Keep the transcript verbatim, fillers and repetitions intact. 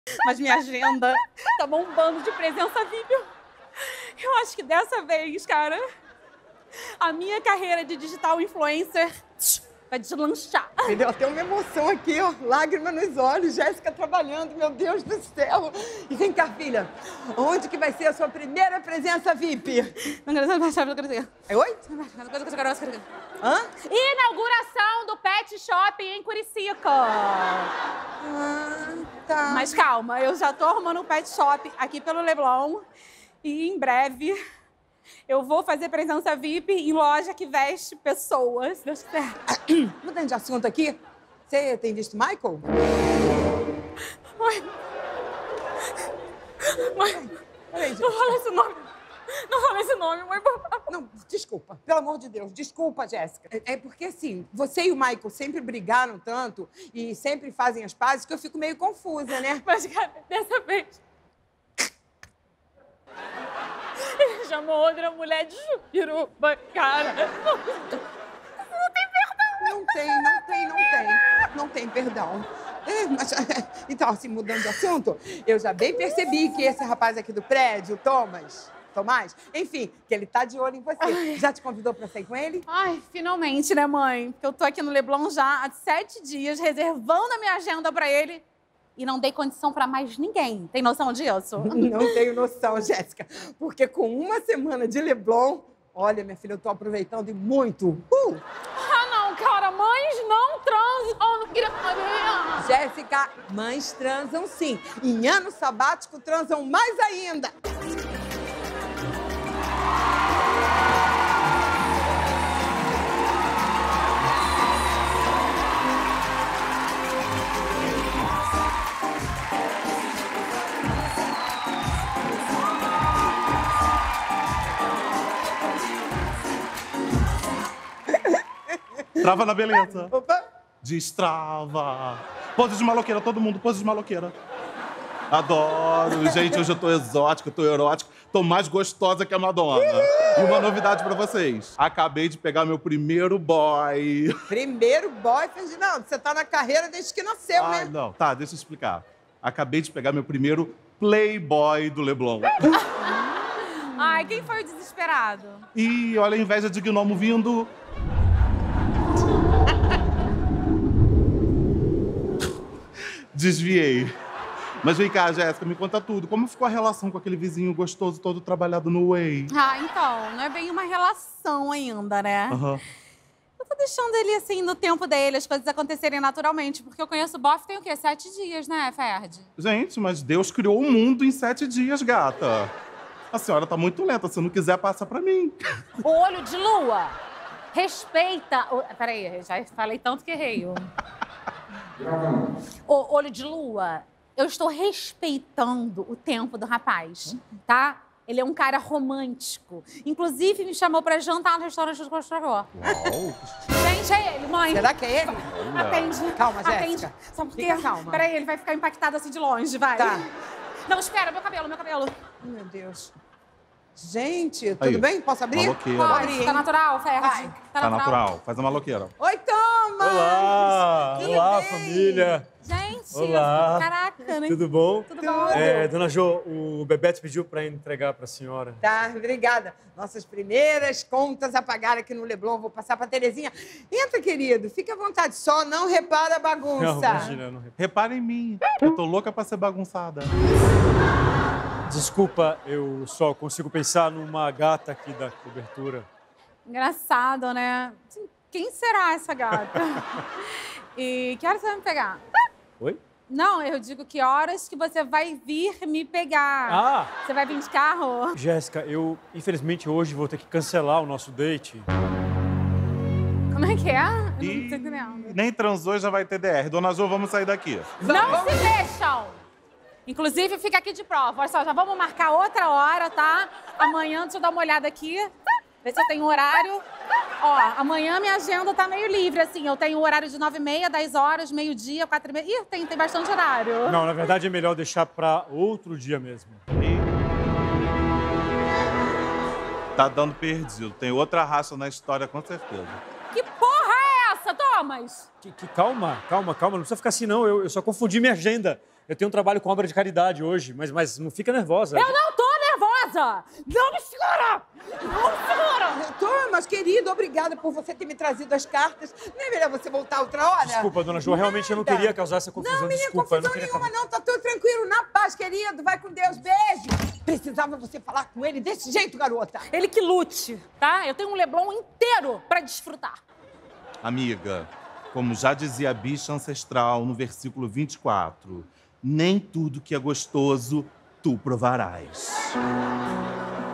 Mas minha agenda tá bombando de presença V I P. Eu acho que dessa vez, cara, a minha carreira de digital influencer vai deslanchar. Me deu até uma emoção aqui, ó. Lágrima nos olhos, Jéssica trabalhando, meu Deus do céu. E vem cá, filha, onde que vai ser a sua primeira presença V I P? Não quero saber, não quero dizer. É oi? Hã? Inauguração do Pet Shop em Curicica. Ah, tá. Mas calma, eu já tô arrumando um Pet Shop aqui pelo Leblon. E em breve eu vou fazer presença V I P em loja que veste pessoas. Deus quiser. Mudando de assunto aqui, você tem visto Michael? Mãe. Mãe. Peraí, gente. Não fala esse nome. Não fala esse nome, mãe. Não, desculpa. Pelo amor de Deus, desculpa, Jéssica. É, é porque, assim, você e o Michael sempre brigaram tanto e sempre fazem as pazes que eu fico meio confusa, né? Mas, cara, dessa vez... Ele chamou outra mulher de chupiruba, cara. Não, não tem perdão. Não tem, não tem, não tem. Não tem perdão. É, mas, então, assim, mudando de assunto, eu já bem percebi que esse rapaz aqui do prédio, o Thomas... Tomás, enfim, que ele tá de olho em você. Ai. Já te convidou pra sair com ele? Ai, finalmente, né, mãe? Porque eu tô aqui no Leblon já há sete dias, reservando a minha agenda pra ele. E não dei condição pra mais ninguém. Tem noção disso? Não tenho noção, Jéssica. Porque com uma semana de Leblon, olha, minha filha, eu tô aproveitando e muito. Uh! Ah, não, cara, mães não transam. Oh, não queria saber. Jéssica, mães transam sim. Em ano sabático, transam mais ainda. Trava na beleza. Opa! Destrava. Pose de maloqueira, todo mundo, pose de maloqueira. Adoro. Gente, hoje eu tô exótica, eu tô erótica, tô mais gostosa que a Madonna. E uma novidade pra vocês. Acabei de pegar meu primeiro boy. Primeiro boy, Ferdinando. Você tá na carreira desde que nasceu, Ai, né? não. Tá, deixa eu explicar. Acabei de pegar meu primeiro playboy do Leblon. Ai, quem foi o desesperado? E olha a inveja de gnomo vindo. Desviei. Mas vem cá, Jéssica, me conta tudo. Como ficou a relação com aquele vizinho gostoso todo trabalhado no Whey? Ah, então, não é bem uma relação ainda, né? Aham. Eu tô deixando ele, assim, no tempo dele, as coisas acontecerem naturalmente. Porque eu conheço o Boff tem o quê? Sete dias, né, Ferd? Gente, mas Deus criou o mundo em sete dias, gata. A senhora tá muito lenta. Se não quiser, passa pra mim. O olho de lua. Respeita... O... Peraí, já falei tanto que errei. O... o olho de lua, eu estou respeitando o tempo do rapaz, tá? Ele é um cara romântico. Inclusive, me chamou pra jantar no restaurante do Costravó. Uau! Gente, é ele, mãe. Será que é ele? Atende. Calma, Jéssica. Atende. Sabe por quê? Fica calma. Peraí, ele vai ficar impactado assim de longe, vai. Tá. Não, espera, meu cabelo, meu cabelo. Meu Deus. Gente, tudo Aí, bem? Posso abrir? maloqueira. Vou Pode, abrir, tá hein? natural, Ferd? Vai. Tá natural. Faz a maloqueira. Oi, Thomas! Olá! Tudo Olá, bem? família! Gente, Olá. caraca, né? Tudo bom? Tudo bom? É, dona Jo, o Bebeto pediu para entregar para a senhora. Tá, obrigada. Nossas primeiras contas a pagar aqui no Leblon. Vou passar pra Terezinha. Entra, querido. Fica à vontade. Só não repara a bagunça. Não, imagina, não repara. Repara em mim. Eu tô louca pra ser bagunçada. Desculpa, eu só consigo pensar numa gata aqui da cobertura. Engraçado, né? Quem será essa gata? E que horas você vai me pegar? Oi? Não, eu digo que horas que você vai vir me pegar. Ah! Você vai vir de carro? Jéssica, eu infelizmente hoje vou ter que cancelar o nosso date. Como é que é? Eu não tô E entendendo. nem transou e já vai ter D R. Dona Jo, vamos sair daqui. Não se deixam! Inclusive, fica aqui de prova. Olha só, já vamos marcar outra hora, tá? Amanhã, deixa eu dar uma olhada aqui. Ver se eu tenho horário. Ó, amanhã minha agenda tá meio livre, assim. Eu tenho horário de nove e meia, dez horas, meio-dia, quatro e meia. Ih, tem, tem bastante horário. Não, na verdade é melhor deixar para outro dia mesmo. E... Tá dando perdido. Tem outra raça na história, com certeza. Que porra é essa, Thomas? Que, que, calma, calma, calma. Não precisa ficar assim, não. Eu, eu só confundi minha agenda. Eu tenho um trabalho com obra de caridade hoje, mas, mas não fica nervosa. Eu não tô nervosa! Não me segura! Não me segura! Thomas, querido, obrigada por você ter me trazido as cartas. Não é melhor você voltar outra hora? Desculpa, dona Jo, realmente eu não Nada. queria causar essa confusão. Não, menina, Desculpa, eu confusão não queria... nenhuma não, tá tudo tranquilo, na paz, querido. Vai com Deus, beijo. Precisava você falar com ele desse jeito, garota. Ele que lute, tá? Eu tenho um Leblon inteiro pra desfrutar. Amiga, como já dizia a bicha ancestral no versículo vinte e quatro, nem tudo que é gostoso tu provarás.